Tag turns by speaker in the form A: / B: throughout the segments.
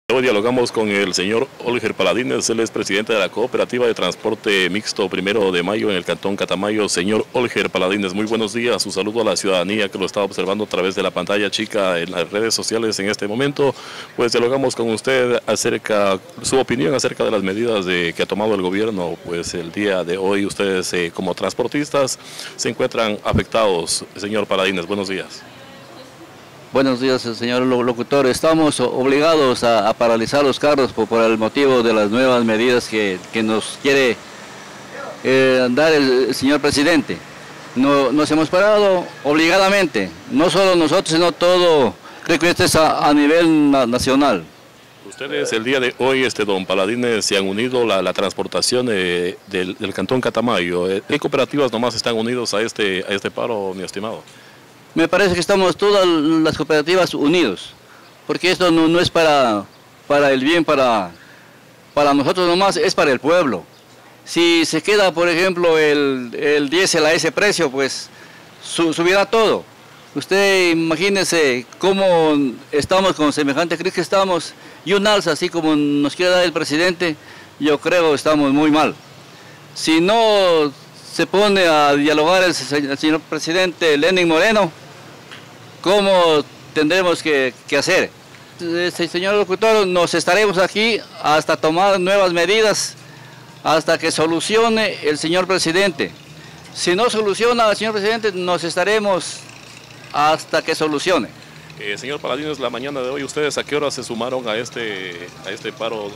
A: Hoy dialogamos con el señor Olger Paladines, él es presidente de la Cooperativa de Transporte Mixto 1 de Mayo en el Cantón Catamayo. Señor Olger Paladines, muy buenos días, su saludo a la ciudadanía que lo está observando a través de la pantalla chica en las redes sociales en este momento. Pues dialogamos con usted acerca, su opinión acerca de las medidas que ha tomado el gobierno. Pues el día de hoy ustedes como transportistas se encuentran afectados. Señor Paladines, buenos días.
B: Buenos días, señor locutor. Estamos obligados a paralizar los carros por el motivo de las nuevas medidas que nos quiere dar el señor presidente. Nos hemos parado obligadamente, no solo nosotros, sino todo, creo que esto es a nivel nacional.
A: Ustedes el día de hoy, don Paladines, se han unido la transportación del Cantón Catamayo. ¿Qué cooperativas nomás están unidos a este paro, mi estimado?
B: Me parece que estamos todas las cooperativas unidos, porque esto no es para el bien, para nosotros nomás, es para el pueblo. Si se queda, por ejemplo, el diésel a ese precio, pues subirá todo. Usted imagínese cómo estamos con semejante crisis que estamos, y un alza así como nos quiere dar el presidente, yo creo que estamos muy mal. Si no se pone a dialogar el señor presidente Lenín Moreno, ¿cómo tendremos que hacer? Señor locutor, nos estaremos aquí hasta tomar nuevas medidas, hasta que solucione el señor presidente. Si no soluciona el señor presidente, nos estaremos hasta que solucione.
A: Señor Paladines, la mañana de hoy, ¿ustedes a qué hora se sumaron a este paro?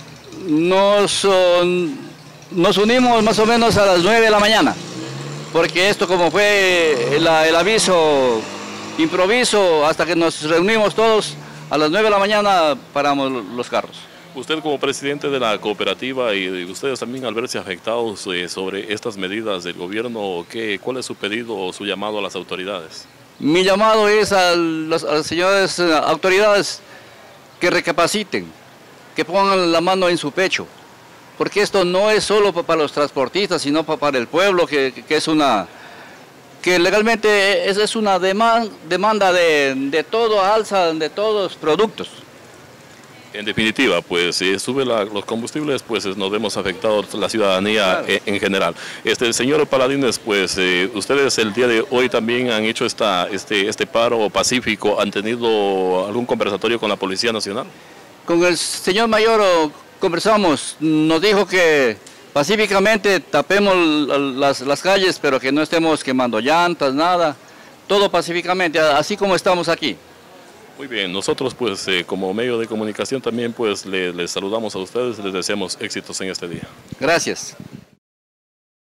B: Nos unimos más o menos a las 9 de la mañana, porque esto como fue el aviso improviso, hasta que nos reunimos todos, a las 9 de la mañana paramos los carros.
A: Usted como presidente de la cooperativa y ustedes también al verse afectados sobre estas medidas del gobierno, ¿cuál es su pedido o su llamado a las autoridades?
B: Mi llamado es a las señoras autoridades que recapaciten, que pongan la mano en su pecho, porque esto no es solo para los transportistas, sino para el pueblo, que legalmente es una demanda de todo alza, de todos los productos.
A: En definitiva, pues si sube los combustibles, pues nos vemos afectados la ciudadanía, claro, en general. Señor Paladines, pues ustedes el día de hoy también han hecho este paro pacífico. ¿Han tenido algún conversatorio con la Policía Nacional?
B: Con el señor mayor conversamos, nos dijo que pacíficamente tapemos las calles, pero que no estemos quemando llantas, nada, todo pacíficamente, así como estamos aquí.
A: Muy bien, nosotros pues como medio de comunicación también pues les saludamos a ustedes, les deseamos éxitos en este día.
B: Gracias.